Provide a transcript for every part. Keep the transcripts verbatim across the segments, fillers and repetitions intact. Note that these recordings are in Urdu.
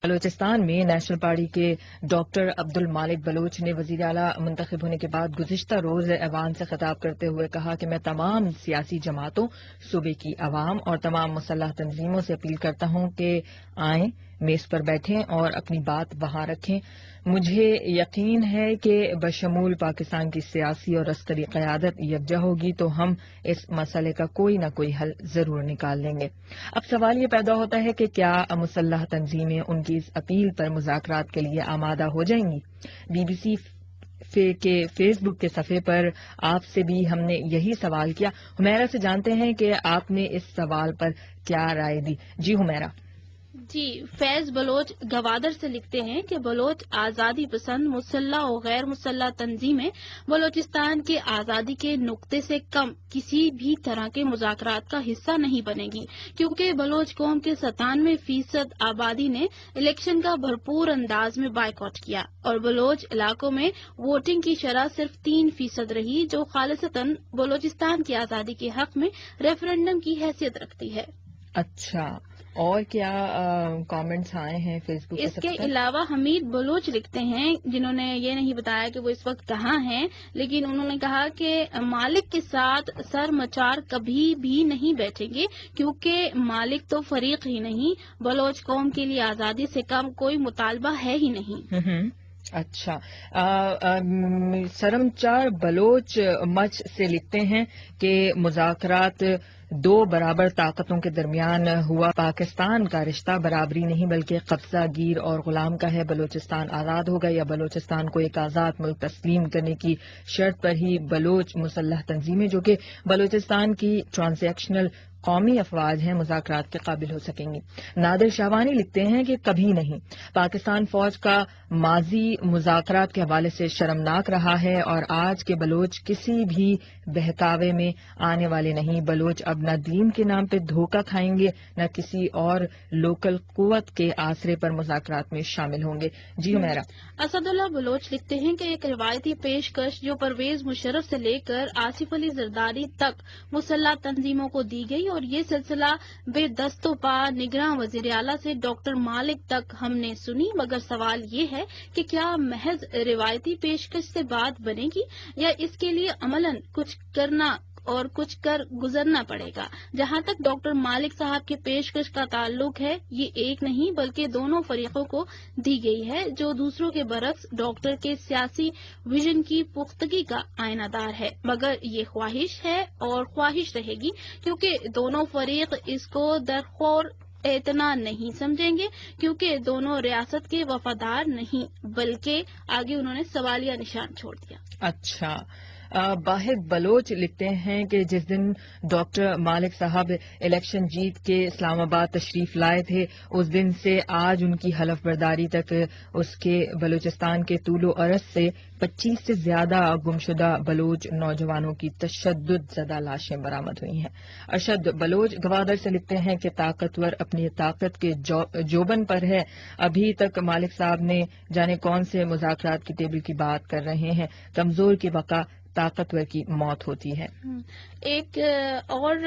بلوچستان میں نیشنل پارٹی کے ڈاکٹر عبد مالک بلوچ نے وزیر اعلیٰ منتخب ہونے کے بعد گزشتہ روز ایوان سے خطاب کرتے ہوئے کہا کہ میں تمام سیاسی جماعتوں، صوبے کی عوام اور تمام مسلح تنظیموں سے اپیل کرتا ہوں کہ آئیں، میز پر بیٹھیں اور اپنی بات وہاں رکھیں۔ مجھے یقین ہے کہ بشمول پاکستان کی سیاسی اور عسکری قیادت یکجا ہوگی تو ہم اس مسئلے کا کوئی نہ کوئی حل ضرور نکال لیں گے۔ اب سوال یہ پیدا ہوتا ہے کہ کیا مسلح تنظیمیں ان کی اس اپیل پر مذاکرات کے لیے آمادہ ہو جائیں گی؟ بی بی سی کے فیس بک کے صفحے پر آپ سے بھی ہم نے یہی سوال کیا۔ حمیرہ سے جانتے ہیں کہ آپ نے اس سوال پر کیا رائے دی۔ جی حمیرہ۔ جی، فیض بلوچ گوادر سے لکھتے ہیں کہ بلوچ آزادی پسند مسلح اور غیر مسلح تنظیمیں بلوچستان کی آزادی کے نقطے سے کم کسی بھی طرح کے مذاکرات کا حصہ نہیں بنے گی، کیونکہ بلوچ قوم کے ستانوے فیصد آبادی نے الیکشن کا بھرپور انداز میں بائیکاٹ کیا اور بلوچ علاقوں میں ووٹنگ کی شرح صرف تین فیصد رہی، جو خالصتاً بلوچستان کی آزادی کے حق میں ریفرنڈم کی حیثیت رکھتی ہے۔ اچھا، اور کیا کامنٹس آئے ہیں فیس بک؟ اس کے علاوہ حمید بلوچ لکھتے ہیں، جنہوں نے یہ نہیں بتایا کہ وہ اس وقت کہاں ہیں، لیکن انہوں نے کہا کہ مالک کے ساتھ سر مچار کبھی بھی نہیں بیٹھیں گے، کیونکہ مالک تو فریق ہی نہیں، بلوچ قوم کے لیے آزادی سے کم کوئی مطالبہ ہے ہی نہیں۔ اچھا، سرمچار بلوچ مچ سے لکھتے ہیں کہ مذاکرات دو برابر طاقتوں کے درمیان ہوا، پاکستان کا رشتہ برابری نہیں بلکہ قبضہ گیر اور غلام کا ہے۔ بلوچستان آزاد ہوگا یا بلوچستان کو ایک آزاد ملک تسلیم کرنے کی شرط پر ہی بلوچ مسلح تنظیمیں جو کہ بلوچستان کی ٹرانزیکشنل قومی افواج ہیں مذاکرات کے قابل ہو سکیں گی۔ نادر شاہوانی لکھتے ہیں کہ کبھی نہیں، پاکستان فوج کا ماضی مذاکرات کے حوالے سے شرمناک رہا ہے اور آج کے بلوچ کسی بھی بہکاوے میں آنے والے نہیں۔ بلوچ اب نہ دین کے نام پہ دھوکہ کھائیں گے نہ کسی اور لوکل قوت کے آسرے پر مذاکرات میں شامل ہوں گے۔ جی حمیرہ۔ اسد اللہ بلوچ لکھتے ہیں کہ ایک روایتی پیشکش جو پرویز مشرف سے لے کر آصف علی زرداری تک مسلح تنظیموں کو دی گئی اور یہ سلسلہ بے دست و پا نگراں وزیر اعلیٰ سے ڈاکٹر مالک تک ہم نے سنی، مگر سوال یہ ہے کہ کیا محض روایتی پیشکش سے بات بنے گی یا اس کے لیے عملاً کچھ کرنا اور کچھ کر گزرنا پڑے گا؟ جہاں تک ڈاکٹر مالک صاحب کے پیشکش کا تعلق ہے، یہ ایک نہیں بلکہ دونوں فریقوں کو دی گئی ہے، جو دوسروں کے برعکس ڈاکٹر کے سیاسی ویژن کی پختگی کا آئینہ دار ہے، مگر یہ خواہش ہے اور خواہش رہے گی، کیونکہ دونوں فریق اس کو درخور اتنا نہیں سمجھیں گے، کیونکہ دونوں ریاست کے وفادار نہیں، بلکہ آگے انہوں نے سوالیہ نشان چھوڑ دیا۔ اچھا، باہر بلوچ لکھتے ہیں کہ جس دن ڈاکٹر مالک صاحب الیکشن جیت کے اسلام آباد تشریف لائے تھے، اس دن سے آج ان کی حلف برداری تک اس کے بلوچستان کے طول و عرض سے پچیس سے زیادہ گمشدہ بلوچ نوجوانوں کی تشدد زدہ لاشیں برآمد ہوئی ہیں۔ ارشد بلوچ گوادر سے لکھتے ہیں کہ طاقتور اپنی طاقت کے جوبن پر ہے، ابھی تک مالک صاحب نے جانے کون سے مذاکرات کی ٹیبل کی بات کر رہے ہیں، کمزور کی بقا طاقتور کی موت ہوتی ہے۔ ایک اور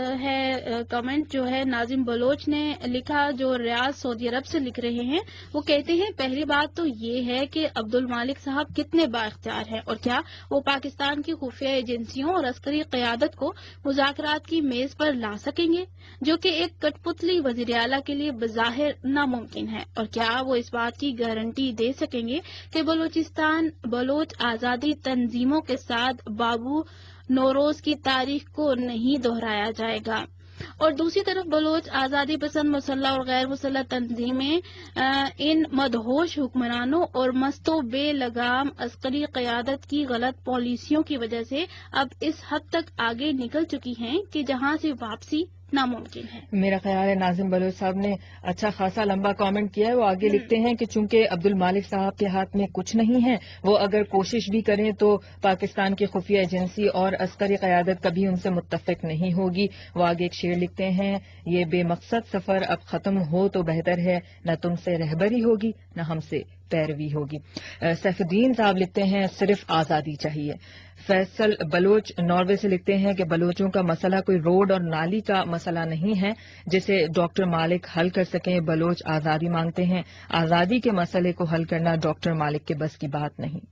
ہے کمنٹ جو ہے ناظم بلوچ نے لکھا، جو ریاض سعودی عرب سے لکھ رہے ہیں، وہ کہتے ہیں پہلی بات تو یہ ہے کہ عبد المالک صاحب کتنے با اختیار ہیں اور کیا وہ پاکستان کی خفیہ ایجنسیوں اور عسکری قیادت کو مذاکرات کی میز پر لا سکیں گے، جو کہ ایک کٹ پتلی وزیر اعلیٰ کے لیے بظاہر ناممکن ہے، اور کیا وہ اس بات کی گارنٹی دے سکیں گے کہ بلوچستان بلوچ آزادی تنظیموں کے ساتھ بابو نوروز کی تاریخ کو نہیں دہرایا جائے گا؟ اور دوسری طرف بلوچ آزادی پسند مسلح اور غیر مسلح تنظیمیں ان مدہوش حکمرانوں اور مست و بے لگام عسکری قیادت کی غلط پالیسیوں کی وجہ سے اب اس حد تک آگے نکل چکی ہیں کہ جہاں سے واپسی ناممکن ہے۔ میرا خیال ہے ناظم بلوچ صاحب نے اچھا خاصا لمبا کامنٹ کیا ہے۔ وہ آگے لکھتے ہیں کہ چونکہ عبد المالک صاحب کے ہاتھ میں کچھ نہیں ہے، وہ اگر کوشش بھی کریں تو پاکستان کی خفیہ ایجنسی اور عسکری قیادت کبھی ان سے متفق نہیں ہوگی۔ وہ آگے ایک شعر لکھتے ہیں، یہ بے مقصد سفر اب ختم ہو تو بہتر ہے، نہ تم سے رہبری ہوگی نہ ہم سے پیروی ہوگی. سیف الدین صاحب لکھتے ہیں صرف آزادی چاہیے. فیصل بلوچ ناروے سے لکھتے ہیں کہ بلوچوں کا مسئلہ کوئی روڈ اور نالی کا مسئلہ نہیں ہے جسے ڈاکٹر مالک حل کر سکیں. بلوچ آزادی مانگتے ہیں. آزادی کے مسئلے کو حل کرنا ڈاکٹر مالک کے بس کی بات نہیں.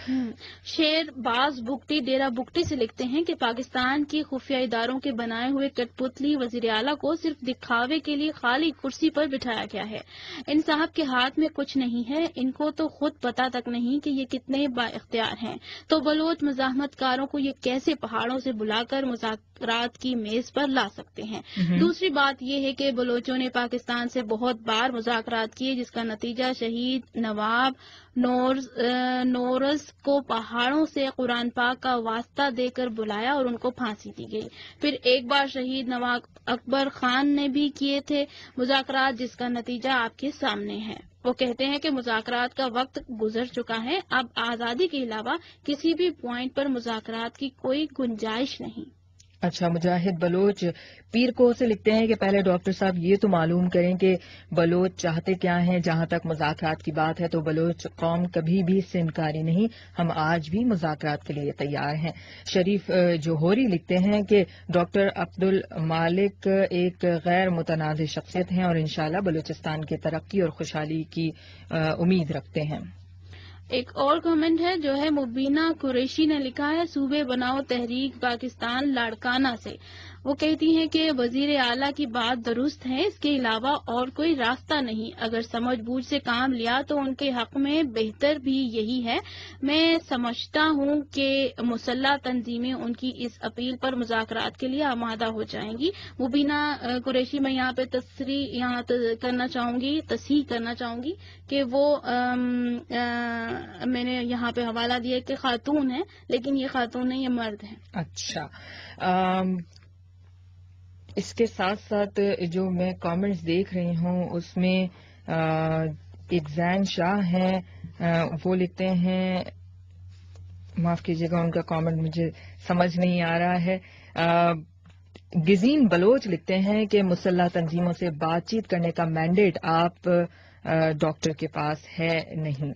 شیر باز بگٹی ڈیرا بگٹی سے لکھتے ہیں کہ پاکستان کی خفیہ اداروں کے بنائے ہوئے کٹ پتلی وزیر اعلیٰ کو صرف دکھاوے کے لیے خالی کرسی پر بٹھایا گیا ہے. ان صاحب کے ہاتھ میں کچھ نہیں ہے. ان کو تو خود پتا تک نہیں کہ یہ کتنے با اختیار ہیں. تو بلوچ مزاحمت کاروں کو یہ کیسے پہاڑوں سے بلا کر مذاکرات کی میز پر لا سکتے ہیں. دوسری بات یہ ہے کہ بلوچوں نے پاکستان سے بہت بار مذاکرات کیے جس کا نتیجہ شہید نواب نورز نورز کو پہاڑوں سے قرآن پاک کا واسطہ دے کر بلایا اور ان کو پھانسی دی گئی. پھر ایک بار شہید نواب اکبر خان نے بھی کیے تھے مذاکرات جس کا نتیجہ آپ کے سامنے ہے. وہ کہتے ہیں کہ مذاکرات کا وقت گزر چکا ہے. اب آزادی کے علاوہ کسی بھی پوائنٹ پر مذاکرات کی کوئی گنجائش نہیں. اچھا, مجاہد بلوچ پیر کو سے لکھتے ہیں کہ پہلے ڈاکٹر صاحب یہ تو معلوم کریں کہ بلوچ چاہتے کیا ہیں. جہاں تک مذاکرات کی بات ہے تو بلوچ قوم کبھی بھی اس سے انکاری نہیں. ہم آج بھی مذاکرات کے لیے تیار ہیں. شریف جوہری لکھتے ہیں کہ ڈاکٹر عبدالمالک ایک غیر متنازع شخصیت ہیں اور انشاءاللہ بلوچستان کی ترقی اور خوشحالی کی امید رکھتے ہیں. ایک اور کمنٹ ہے جو ہے مبینہ قریشی نے لکھا ہے صوبے بناؤ تحریک پاکستان لاڑکانہ سے. وہ کہتی ہیں کہ وزیر اعلیٰ کی بات درست ہے. اس کے علاوہ اور کوئی راستہ نہیں. اگر سمجھ بوجھ سے کام لیا تو ان کے حق میں بہتر بھی یہی ہے. میں سمجھتا ہوں کہ مسلح تنظیمیں ان کی اس اپیل پر مذاکرات کے لیے آمادہ ہو جائیں گی. مبینہ قریشی میں یہاں پہ تصریح یہاں کرنا چاہوں گی تصحیح کرنا چاہوں گی کہ وہ آم آم میں نے یہاں پہ حوالہ دیا کہ خاتون ہے لیکن یہ خاتون نہیں, یہ مرد ہے. اچھا, آم اس کے ساتھ ساتھ جو میں کامنٹس دیکھ رہی ہوں اس میں ایک زین شاہ ہیں, وہ لکھتے ہیں, معاف کیجیے گا ان کا کامنٹ مجھے سمجھ نہیں آ رہا ہے. گزین بلوچ لکھتے ہیں کہ مسلح تنظیموں سے بات چیت کرنے کا مینڈیٹ آپ ڈاکٹر کے پاس ہے نہیں.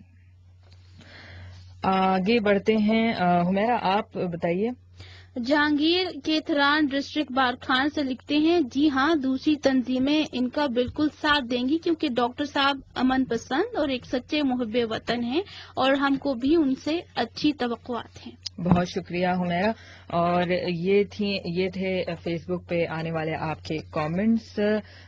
آگے بڑھتے ہیں. حمیرہ آپ بتائیے. جہانگیر کے تھران ڈسٹرکٹ بارکھان سے لکھتے ہیں جی ہاں دوسری تنظیمیں ان کا بالکل ساتھ دیں گی کیونکہ ڈاکٹر صاحب امن پسند اور ایک سچے محب وطن ہیں اور ہم کو بھی ان سے اچھی توقعات ہیں. بہت شکریہ حمیرہ. اور یہ تھی یہ تھے فیس بک پہ آنے والے آپ کے کامنٹس.